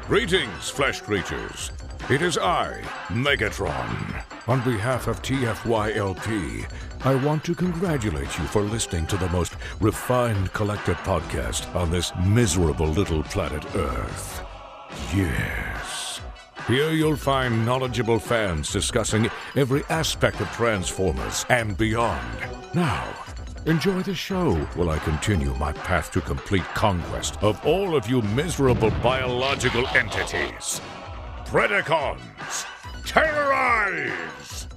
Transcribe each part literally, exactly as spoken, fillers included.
Greetings, flesh creatures. It is I, Megatron. On behalf of T F Y L P, I want to congratulate you for listening to the most refined collective podcast on this miserable little planet Earth. Yes. Here you'll find knowledgeable fans discussing every aspect of Transformers and beyond. Now, enjoy the show while I continue my path to complete conquest of all of you miserable biological entities. Predacons, terrorize!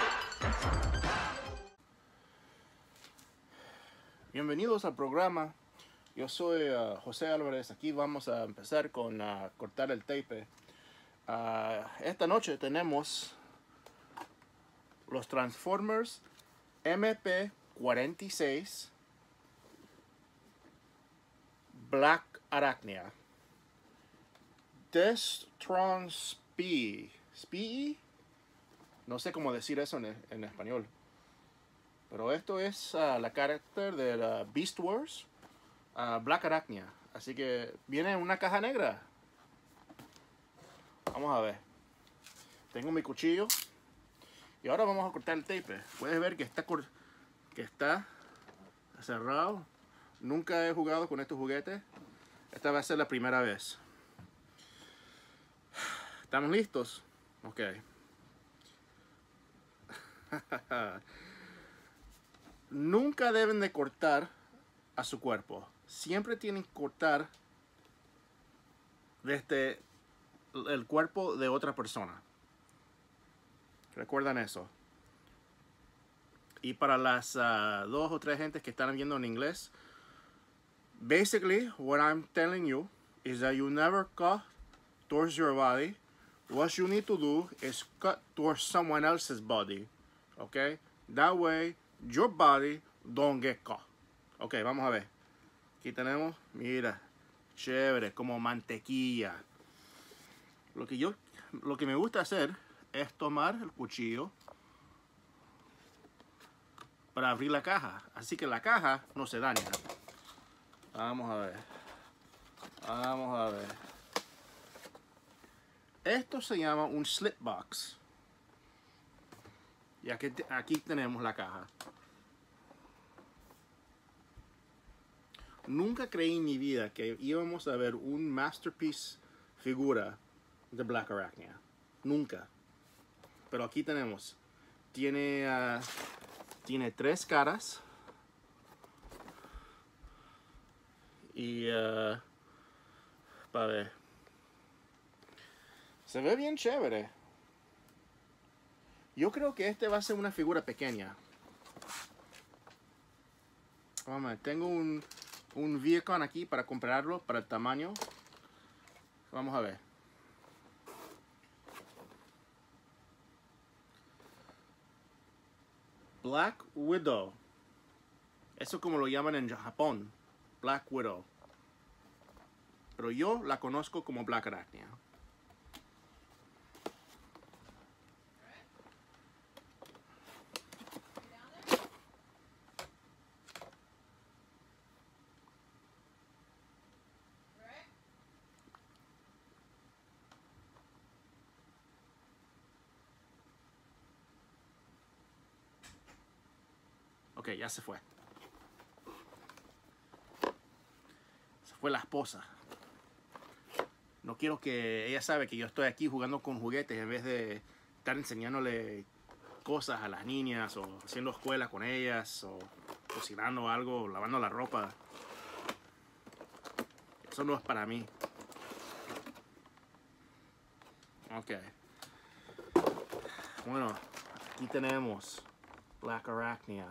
Bienvenidos al programa. Yo soy uh, José Álvarez. Aquí vamos a empezar con uh, cortar el tape. Uh, esta noche tenemos los Transformers M P cuarenta y seis Black Arachnia. Destron Spee. Spee? No sé cómo decir eso en, en español. Pero esto es uh, la carácter de la Beast Wars uh, Black Arachnia. Así que viene en una caja negra. Vamos a ver. Tengo mi cuchillo. Y ahora vamos a cortar el tape. Puedes ver que está, que está cerrado. Nunca he jugado con estos juguetes. Esta va a ser la primera vez. ¿Estamos listos? Ok. Nunca deben de cortar a su cuerpo. Siempre tienen que cortar desde el cuerpo de otra persona. Recuerdan eso. Y para las uh, dos o tres gentes que están viendo en inglés, basically what I'm telling you is that you never cut towards your body. What you need to do is cut towards someone else's body. Okay? That way your body don't get caught. Ok, vamos a ver. Aquí tenemos, mira, chévere, como mantequilla. Lo que yo, lo que me gusta hacer es tomar el cuchillo para abrir la caja. Así que la caja no se daña. Vamos a ver. Vamos a ver. Esto se llama un slip box. Y aquí, aquí tenemos la caja. Nunca creí en mi vida que íbamos a ver un masterpiece figura de Black Arachnia. Nunca. Pero aquí tenemos. Tiene, uh, tiene tres caras. Y uh, para ver. Se ve bien chévere. Yo creo que este va a ser una figura pequeña. Vamos a ver, tengo un, un Viacom aquí para comprarlo, para el tamaño. Vamos a ver. Black Widow. Eso como lo llaman en Japón. Black Widow. Pero yo la conozco como Black Arachnia. Ok, ya se fue. Se fue la esposa. No quiero que ella sabe que yo estoy aquí jugando con juguetes en vez de estar enseñándole cosas a las niñas o haciendo escuela con ellas o cocinando algo, lavando la ropa. Eso no es para mí. Ok. Bueno, aquí tenemos Black Arachnia.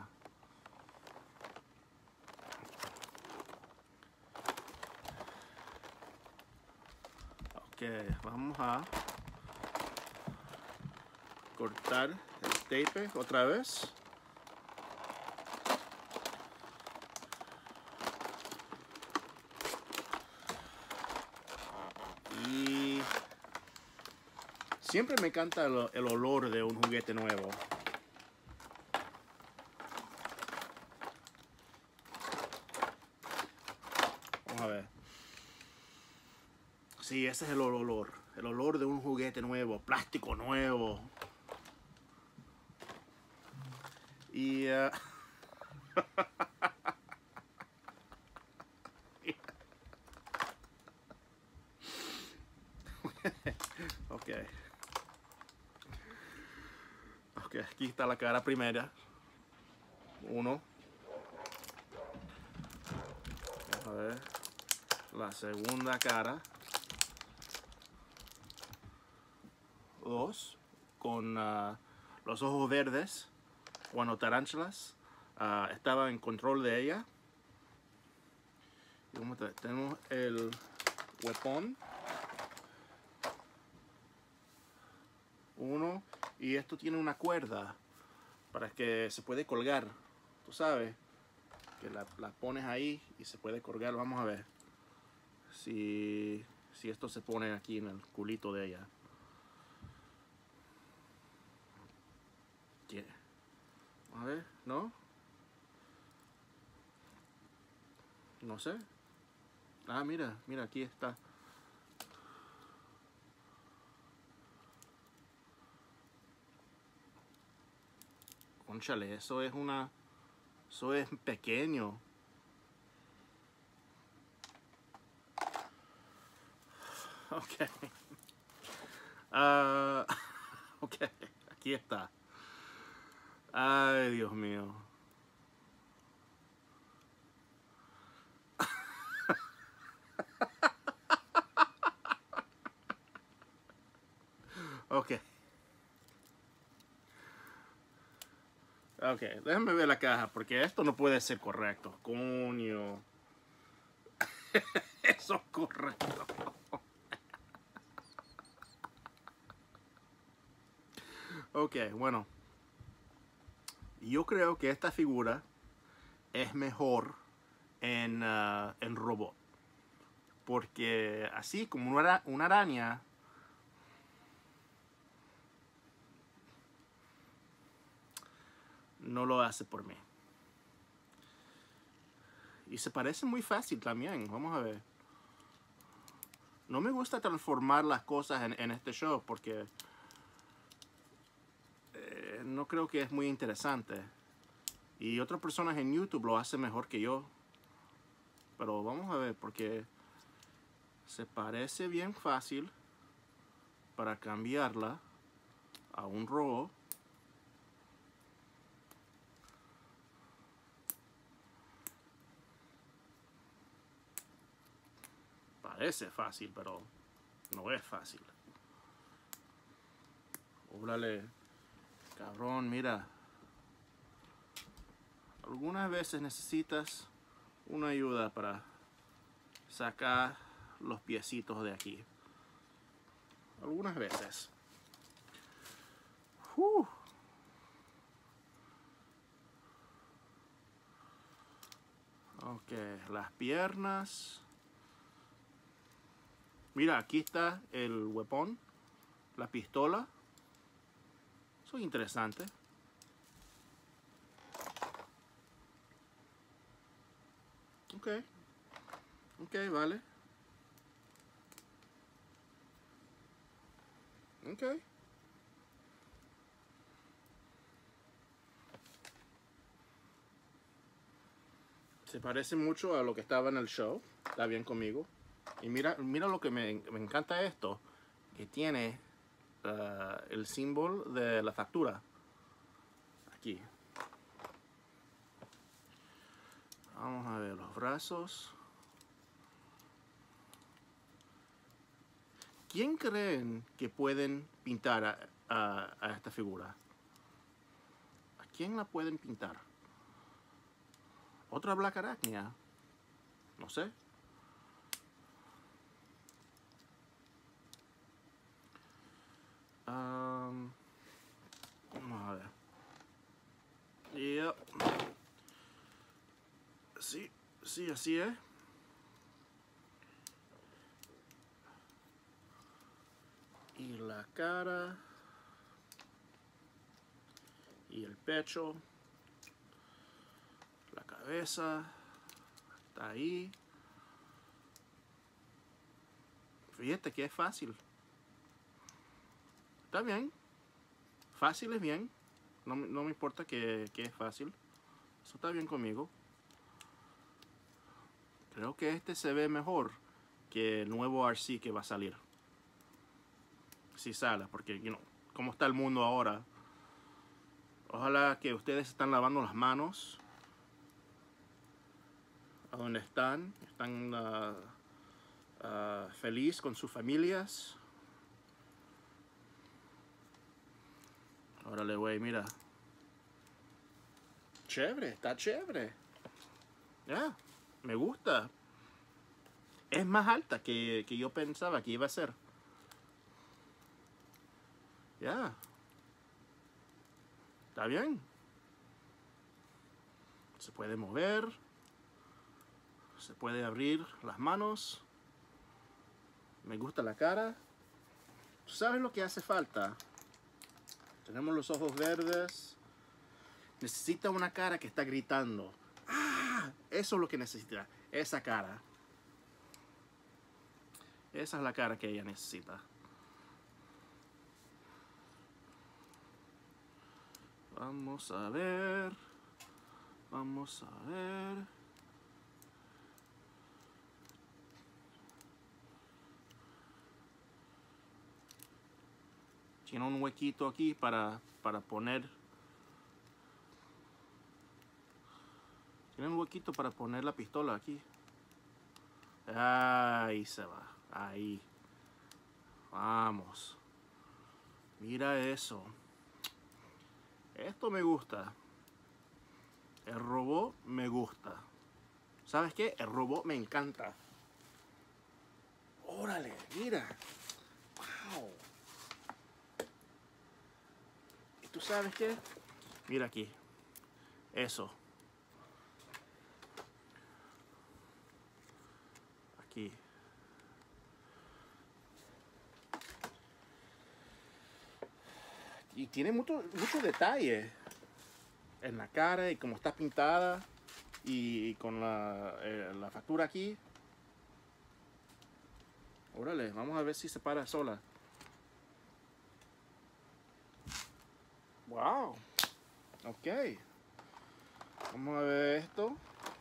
Ok, vamos a cortar el tape otra vez. Y siempre me encanta el, el olor de un juguete nuevo. Vamos a ver. Sí, ese es el olor. El olor de un juguete nuevo, plástico nuevo. Y... Uh, ok. Ok, aquí está la cara primera. Uno. Vamos a ver. La segunda cara. Dos. Con uh, los ojos verdes. Bueno, tarántulas. Uh, estaba en control de ella. Y vamos a ver, tenemos el weapon. Uno. Y esto tiene una cuerda para que se puede colgar. Tú sabes. Que la, la pones ahí y se puede colgar. Vamos a ver si, si esto se pone aquí en el culito de ella. Yeah. A ver, ¿no? No sé. Ah, mira, mira, aquí está. Cónchale, eso es una... Eso es pequeño. Ok. Uh, ok, aquí está. Ay, Dios mío. Ok. Ok, déjame ver la caja, porque esto no puede ser correcto. Coño. Eso es correcto. Ok, bueno. Yo creo que esta figura es mejor en, uh, en robot. Porque así como una, una araña, no lo hace por mí. Y se parece muy fácil también. Vamos a ver. No me gusta transformar las cosas en, en este show porque eh, no creo que es muy interesante. Y otras personas en YouTube lo hacen mejor que yo. Pero vamos a ver porque se parece bien fácil para cambiarla a un robot. Parece fácil, pero no es fácil. Óbrale, cabrón, mira. Algunas veces necesitas una ayuda para sacar los piecitos de aquí. Algunas veces. Uh. Ok, las piernas. Mira, aquí está el weapon, la pistola. Eso es interesante. Ok. Ok, vale. Ok. Se parece mucho a lo que estaba en el show. Está bien conmigo. Y mira, mira lo que me, me encanta esto. Que tiene uh, el símbolo de la factura. Aquí. Vamos a ver los brazos. ¿Quién creen que pueden pintar a, a, a esta figura? ¿A quién la pueden pintar? ¿Otra Black Arachnia? No sé. Um, vamos a ver. Yep. Sí, sí, así es. Y la cara. Y el pecho. La cabeza. Está ahí. Fíjate que es fácil. Está bien. Fácil es bien. No, no me importa que, que es fácil. Eso está bien conmigo. Creo que este se ve mejor que el nuevo R C que va a salir. Si sale, porque, you know, cómo está el mundo ahora. Ojalá que ustedes están lavando las manos. A donde están. Están uh, uh, feliz con sus familias. Órale, güey, mira. Chévere, está chévere. Ya, yeah, me gusta. Es más alta que, que yo pensaba que iba a ser. Ya. Yeah. Está bien. Se puede mover. Se puede abrir las manos. Me gusta la cara. ¿Tú sabes lo que hace falta? Tenemos los ojos verdes. Necesita una cara que está gritando. ¡Ah! Eso es lo que necesita. Esa cara. Esa es la cara que ella necesita. Vamos a ver. Vamos a ver. Tiene un huequito aquí para, para poner. Tiene un huequito para poner la pistola aquí. Ahí se va. Ahí. Vamos. Mira eso. Esto me gusta. El robot me gusta. ¿Sabes qué? El robot me encanta. Órale, mira. Wow. ¿Y tú sabes qué? Mira aquí. Eso. Aquí. Y tiene mucho, mucho detalle en la cara y como está pintada y con la, eh, la factura aquí. Órale, vamos a ver si se para sola. Wow. Ok. Vamos a ver esto.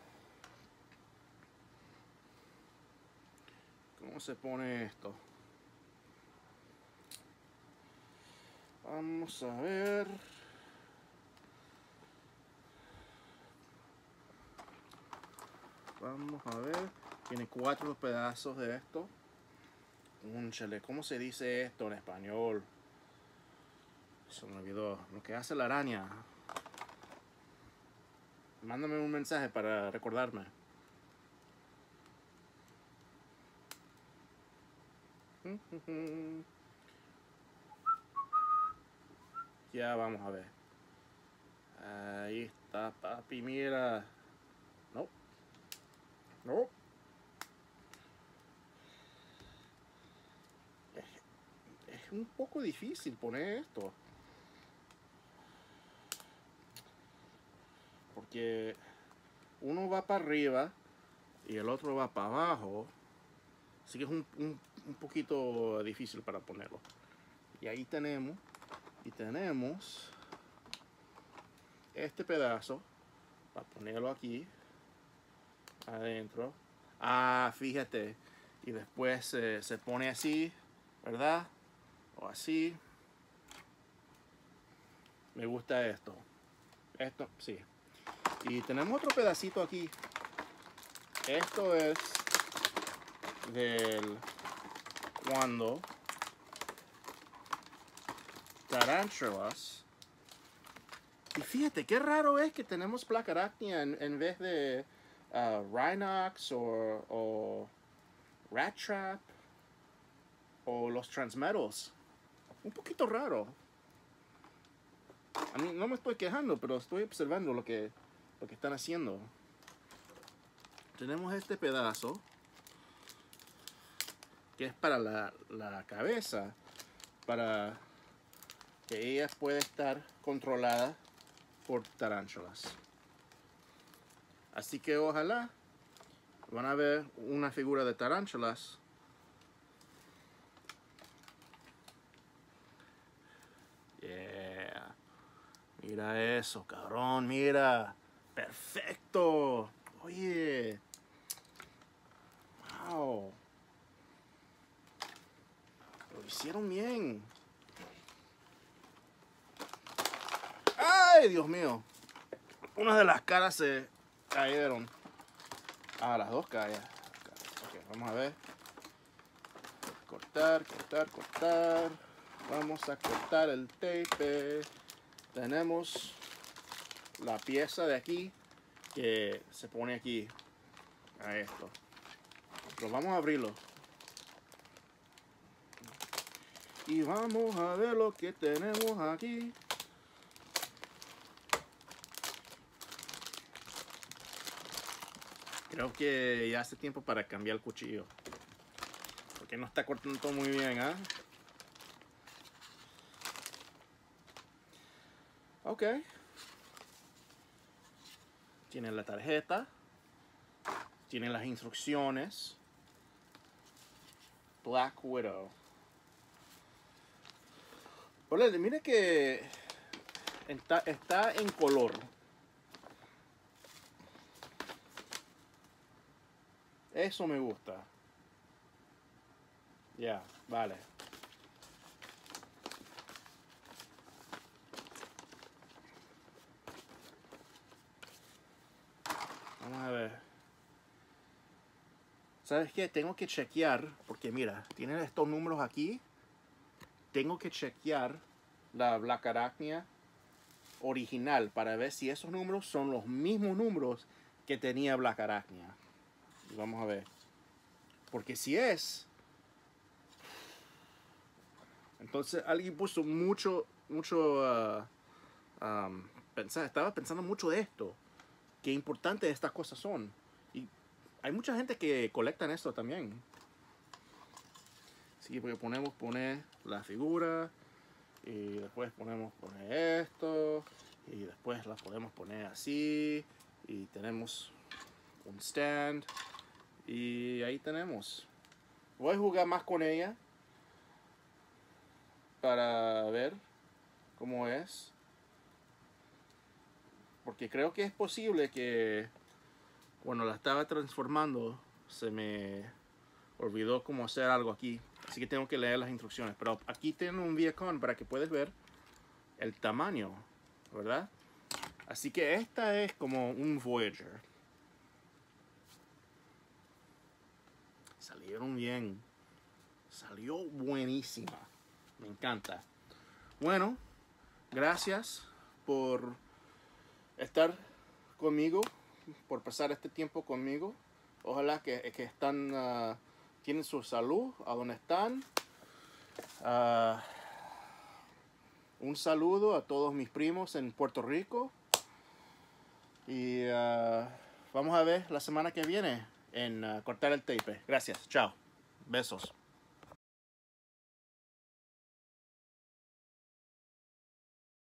¿Cómo se pone esto? Vamos a ver. Vamos a ver. Tiene cuatro pedazos de esto. Únchale, ¿cómo se dice esto en español? Se me olvidó. Lo que hace la araña. Mándame un mensaje para recordarme. Ya vamos a ver. Ahí está, papi, mira. No. No. Es, es un poco difícil poner esto. Porque uno va para arriba y el otro va para abajo. Así que es un, un, un poquito difícil para ponerlo. Y ahí tenemos. Y tenemos este pedazo para ponerlo aquí adentro. Ah, fíjate. Y después eh, se pone así, ¿verdad? O así. Me gusta esto. Esto, sí. Y tenemos otro pedacito aquí. Esto es del cuando Tarantulas. Y fíjate, qué raro es que tenemos placa arácnida en, en vez de uh, Rhinox o, o Rat Trap o los Transmetals. Un poquito raro. A mí no me estoy quejando, pero estoy observando lo que, lo que están haciendo. Tenemos este pedazo que es para la, la cabeza, para que ella pueda estar controlada por tarántulas. Así que ojalá van a ver una figura de tarántulas Mira eso, cabrón, mira. Perfecto. Oye. Wow. Lo hicieron bien. Ay, Dios mío. Una de las caras se cayeron. Ah, las dos caen. Ok, vamos a ver. Cortar, cortar, cortar. Vamos a cortar el tape. Tenemos la pieza de aquí que se pone aquí a esto. Pero vamos a abrirlo. Y vamos a ver lo que tenemos aquí. Creo que ya hace tiempo para cambiar el cuchillo. Porque no está cortando todo muy bien, ¿ah? ¿eh? Ok. Tiene la tarjeta. Tiene las instrucciones. Black Widow. Ole, mire que está, está en color. Eso me gusta. Ya, yeah, vale. Vamos a ver. ¿Sabes qué? Tengo que chequear, porque mira, tienen estos números aquí. Tengo que chequear la Black Arachnia original para ver si esos números son los mismos números que tenía Black Arachnia. Y vamos a ver. Porque si es, entonces alguien puso mucho, mucho, uh, um, pensar, estaba pensando mucho de esto. Qué importantes estas cosas son. Y hay mucha gente que colectan esto también. Así que ponemos poner la figura. Y después ponemos poner esto. Y después la podemos poner así. Y tenemos un stand. Y ahí tenemos. Voy a jugar más con ella. Para ver cómo es. Porque creo que es posible que cuando la estaba transformando se me olvidó cómo hacer algo aquí. Así que tengo que leer las instrucciones. Pero aquí tengo un Viacom para que puedas ver el tamaño, ¿verdad? Así que esta es como un Voyager. Salieron bien. Salió buenísima. Me encanta. Bueno, gracias por estar conmigo, por pasar este tiempo conmigo. Ojalá que, que están, uh, tienen su salud a donde están. Uh, un saludo a todos mis primos en Puerto Rico. Y uh, vamos a ver la semana que viene en uh, cortar el tape. Gracias, chao. Besos.